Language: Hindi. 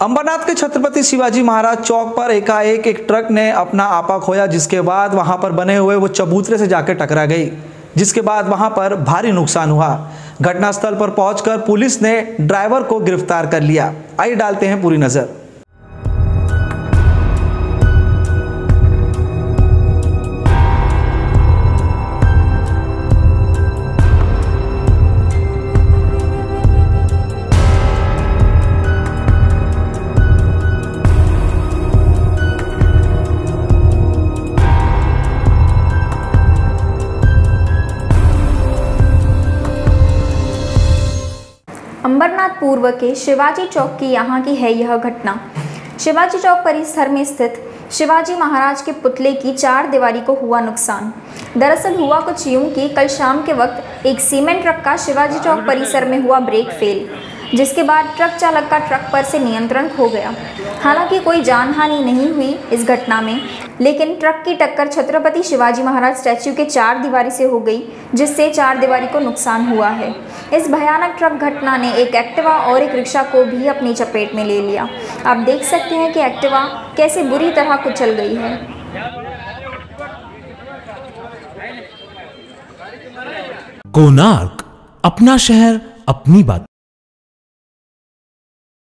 अंबरनाथ के छत्रपति शिवाजी महाराज चौक पर एकाएक एक ट्रक ने अपना आपा खोया, जिसके बाद वहां पर बने हुए वो चबूतरे से जाकर टकरा गई, जिसके बाद वहां पर भारी नुकसान हुआ। घटनास्थल पर पहुंचकर पुलिस ने ड्राइवर को गिरफ्तार कर लिया। आइए डालते हैं पूरी नजर। अंबरनाथ पूर्व के शिवाजी चौक की यहाँ की है यह घटना। शिवाजी चौक परिसर में स्थित शिवाजी महाराज के पुतले की चार दीवारी को हुआ नुकसान। दरअसल हुआ कुछ यूं कि कल शाम के वक्त एक सीमेंट ट्रक का शिवाजी चौक परिसर में हुआ ब्रेक फेल, जिसके बाद ट्रक चालक का ट्रक पर से नियंत्रण खो गया। हालांकि कोई जानहानि नहीं हुई इस घटना में, लेकिन ट्रक की टक्कर छत्रपति शिवाजी महाराज स्टैच्यू के चार दीवारी से हो गई, जिससे चार दीवारी को नुकसान हुआ है। इस भयानक ट्रक घटना ने एक एक्टिवा और एक रिक्शा को भी अपनी चपेट में ले लिया। आप देख सकते हैं कि एक्टिवा कैसे बुरी तरह कुचल गई है। कोणार्क, अपना शहर, अपनी बात।